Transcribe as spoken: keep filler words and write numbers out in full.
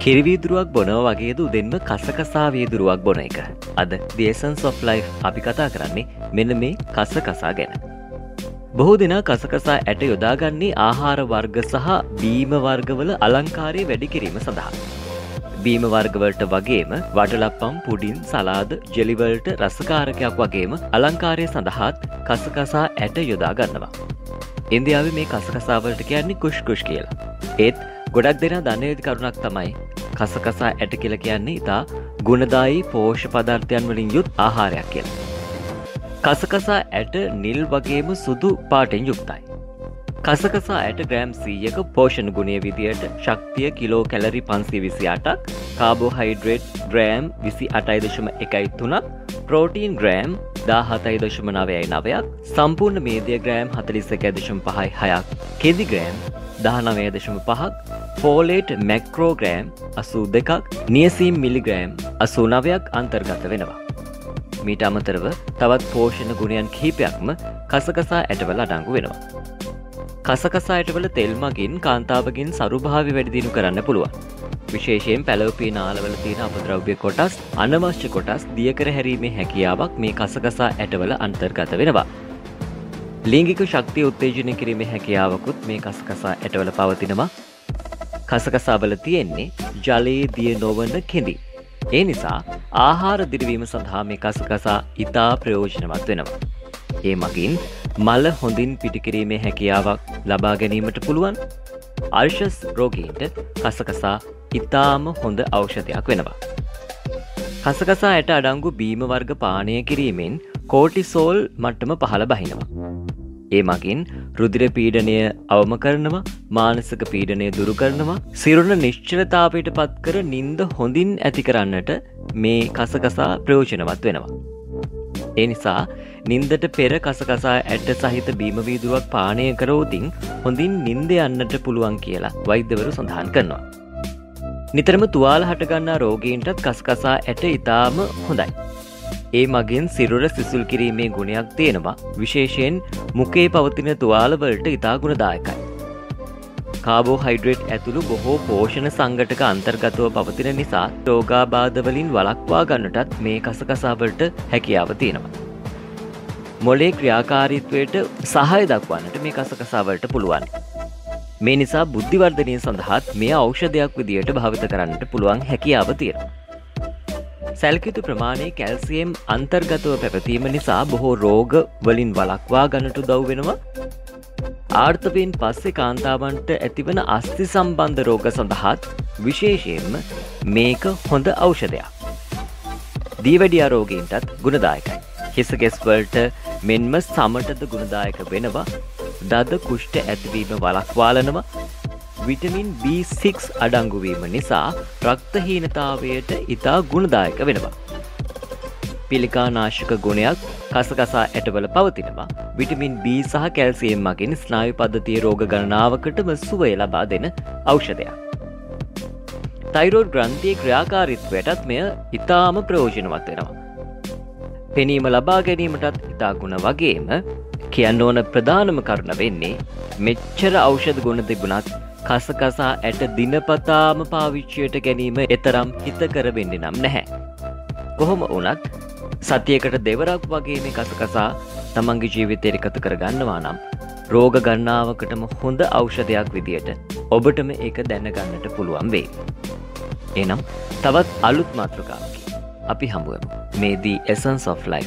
කිරි වීදුරුවක් බොනවා වගේද උදෙන්ම කසකසා වීදුරුවක් බොන එක. අද The Essence of Life අපි කතා කරන්නේ මෙන්න මේ කසකසා ගැන. බොහෝ දෙනා කසකසා ඇට යොදාගන්නේ ආහාර වර්ග සහ බීම වර්ගවල අලංකාරය වැඩි කිරීම සඳහා. බීම වර්ගවලට වගේම වටලප්පම්, පුඩින්, සලාද, ජෙලි වලට රසකාරකයක් වගේම අලංකාරය සඳහාත් කසකසා ඇට යොදා ගන්නවා. ඉන්දියාවේ මේ කසකසා වලට කියන්නේ කුෂ් කුෂ් කියලා. ඒත් ගොඩක් දෙනා දන්නේ නැති කරුණක් තමයි කසකසා ඇට කියලා කියන්නේ ඉතා ගුණදායී පෝෂ්‍ය පදාර්ථයන් වලින් යුත් ආහාරයක් කියලා. කසකසා ඇට නිල් වගේම සුදු පාටෙන් යුක්තයි. කසකසා ඇට ග්‍රෑම් සීයක පෝෂණ ගුණය විදියට ශක්තිය කිලෝ කැලරි පන්සිය විසි අටක්, කාබෝහයිඩ්‍රේට් ග්‍රෑම් විසි අටයි දශම එකයි තුනක්, ප්‍රෝටීන් ග්‍රෑම් දාහතයි දශම නවයයි නවයක්, සම්පූර්ණ මේදය ග්‍රෑම් හතළිස් එකයි දශම පහයි හයක්, කෙදි ග්‍රෑම් දහනවය දශම පහක්, ෆෝලේට් මැක්‍රෝග්‍රෑම් අසූ දෙකක්, නියසීම් මිලිග්‍රෑම් අසූ නවයක් අන්තර්ගත වෙනවා. මීට අමතරව තවත් පෝෂණ ගුණයන් කිහිපයක්ම කසකසා ඇටවල අඩංගු වෙනවා. කසකසා ඇටවල තෙල් මගින් කාන්තාවගෙන් සරුභාවය වැඩි දියුණු කරන්න පුළුවන්. විශේෂයෙන් පැලවපී නාලවල තියෙන අපද්‍රව්‍ය කොටස්, අනවශ්‍ය කොටස් දිය කර හැරීමේ හැකියාවක් මේ කසකසා ඇටවල අන්තර්ගත වෙනවා. ලිංගික ශක්තිය උත්තේජනය කිරීමේ හැකියාවකුත් මේ කසකසා ඇටවල පවතිනවා. කසකසා වල තියෙන්නේ ජලයේ දිය නොවන කෙඳි. ඒ නිසා ආහාර දිරවීම සඳහා මේ කසකසා ඉතා ප්‍රයෝජනවත් වෙනවා. ඒ මගින් මල හොඳින් පිටකිරීමේ හැකියාවක් ලබා ගැනීමට පුළුවන්. අර්ශස් රෝගීන්ට කසකසා ඉතාම හොඳ ඖෂධයක් වෙනවා. කසකසා ඇට අඩංගු බීම වර්ග පානය කිරීමෙන් කෝටිසෝල් මට්ටම පහළ බහිනවා. ඒ මගින් රුධිර පීඩනය අවම කරනවා, මානසික පීඩනය දුරු කරනවා, සිරුර නිශ්චලතාවයට පත් කර නිින්ද හොඳින් ඇති කරන්නට මේ කසකසා ප්‍රයෝජනවත් වෙනවා. ඒ නිසා නින්දට පෙර කසකසා ඇට සහිත බීම වීදුරුවක් පානය කරෝතින් හොඳින් නින්ද යන්නට පුළුවන් කියලා වෛද්‍යවරු සඳහන් කරනවා. නිතරම තුවාල හටගන්නා රෝගීන්ටත් කසකසා ඇට ඉතාම හොඳයි. ඒ මගින් සිරුර සිසුල් කිරීමේ ගුණයක් තියෙනවා. විශේෂයෙන් මුඛයේ පවතින තුවාල වලට ඉතා ගුණදායකයි. කාබෝහයිඩ්‍රේට් ඇතුළු බොහෝ පෝෂණ සංඝටක අන්තර්ගතව පවතින නිසා රෝගාබාධ වලින් වළක්වා ගන්නටත් මේ කසකසා වලට හැකියාව තියෙනවා. මොළයේ ක්‍රියාකාරීත්වයට සහාය දක්වන්නට මේ කසකසා වලට පුළුවන්. මේ නිසා බුද්ධි වර්ධනය සඳහාත් මේ ඖෂධයක් විදියට භාවිත කරන්නට පුළුවන් හැකියාව තියෙනවා. සැලකියුතු ප්‍රමාණයේ කැල්සියම් අන්තර්ගතව පැවතීම නිසා බොහෝ රෝග වලින් වළක්වා ගන්නට උදව් වෙනවා. ආර්ථවයෙන් පස්සේ කාන්තාවන්ට ඇතිවන අස්ථි සම්බන්ධ රෝග සඳහාත් විශේෂයෙන්ම මේක හොඳ ඖෂධයක්. දීවැඩියා රෝගීන්ටත් ගුණදායකයි. හිසකෙස් වලට මෙන්ම සමටද ගුණදායක වෙනවා. දද කුෂ්ඨ ඇතිවීම වළක්වාලනවා. විටමින් බී සික්ස් අඩංගු වීම නිසා රක්තහීනතාවයට ඉතා ගුණදායක වෙනවා. පිළිකා නාශක ගුණයක් කසකසා ඇටවල පවතිනවා. විටමින් බී සහ කැල්සියම් මගින් ස්නායු පද්ධතියේ රෝග ගණනාවකටම සුවය ලබා දෙන ඖෂධයක්. තයිරෝයිඩ් ග්‍රන්ථියේ ක්‍රියාකාරීත්වයටත් මෙය ඉතාම ප්‍රයෝජනවත් වෙනවා. පෙනීම ලබා ගැනීමටත් ඉතා ගුණ වගේම කියන්න ඕන ප්‍රධානම කරුණ වෙන්නේ මෙච්චර ඖෂධ ගුණ තිබුණත් කසකසා ඇට දිනපතාම පාවිච්චියට ගැනීම එතරම් හිතකර වෙන්නේ නම් නැහැ. කොහොම වුණත් සතියකට දෙවරක් වගේ මේ කසකසා තමන්ගේ ජීවිතයට එකතු කර ගන්නවා නම් රෝග ගණනාවකටම හොඳ ඖෂධයක් විදියට ඔබටම ඒක දැනගන්නට පුළුවන් වෙයි. එහෙනම් තවත් අලුත් මාතෘකාවකින් අපි හමු වෙමු. මේ The Essence of Life